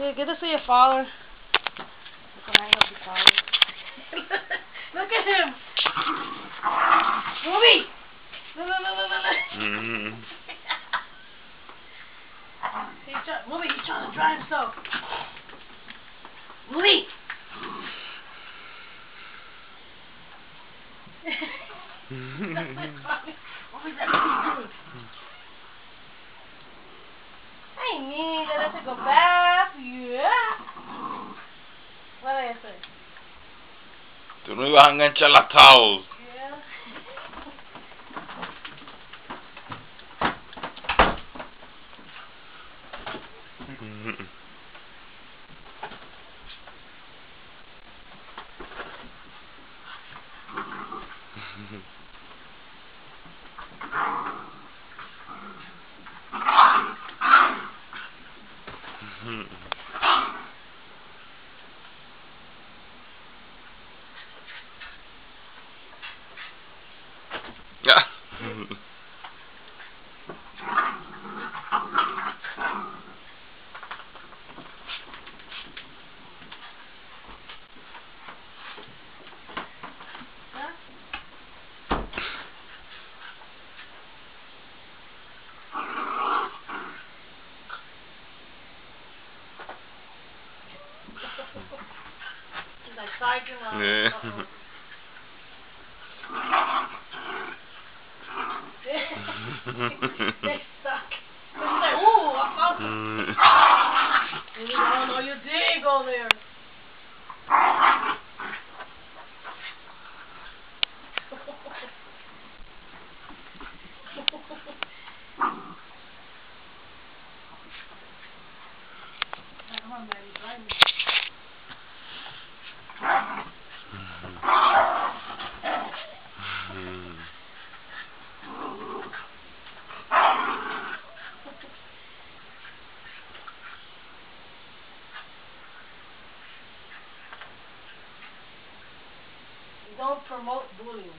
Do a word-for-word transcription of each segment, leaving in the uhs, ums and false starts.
Good, good to see your father. Can I help your father? Look at him. Ruby! Look, look, look, look, look. Mm-hmm. He's try Ruby, he's trying to dry himself. Ruby! Ruby's like, what are you doing? Ay, mira, let's take a bath. Yeah. What did I say? Tú no ibas a enganchar las towels. Yeah. Mm-hmm. Yeah. He's like, psyching out. Yeah. Uh-oh. They stuck. He's like, ooh, I found it. He's like, oh no, you did go there. Come on, baby, drive me. Don't promote bullying.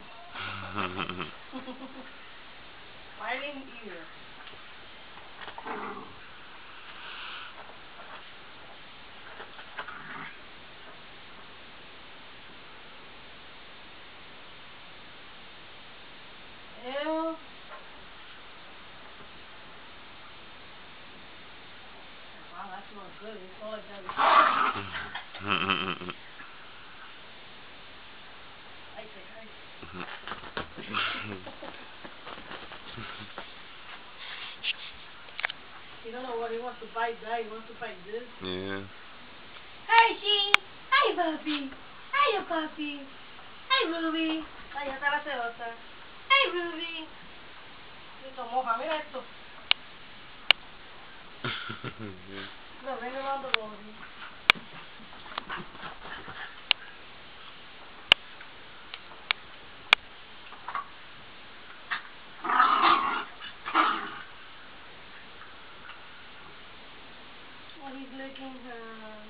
Fighting ear. Ew. Wow, that smells good. It smells like that. He don't know what he wants to bite that. He wants to bite this. Yeah. Hey, Sheen. Hey, puppy. Hey, puppy. Hey, Ruby. Ay, ya está la celosa. Hey, Ruby. Esto moja. Mira esto. No, ring around the road. Oh, he's licking her.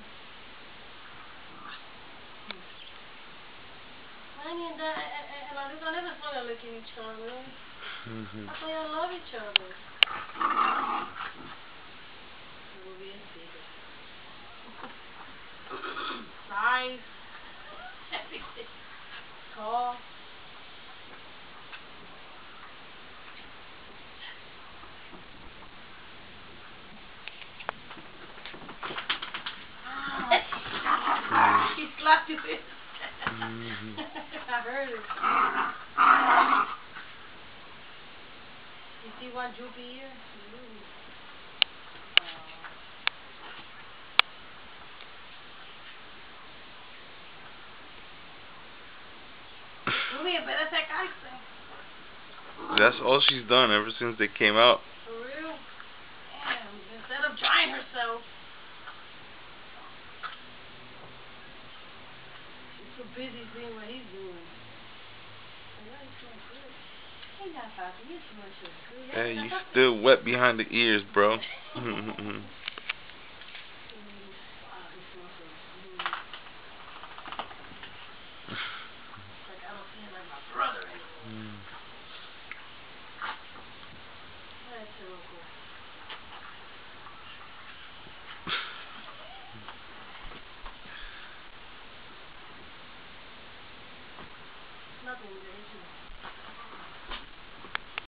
I mean, that, and I never saw them licking each other. I thought y'all love each other. Ruby is bigger. Size. Everything. Tall. He slapped you with. I heard it. You see one droopy ear? Ruby, better secarse. That's all she's done ever since they came out. For real? Damn, instead of drying herself. She's too busy seeing what he's doing. Hey, now, Papi, you smell so good. Hey, you still wet behind the ears, bro. happened with the issue.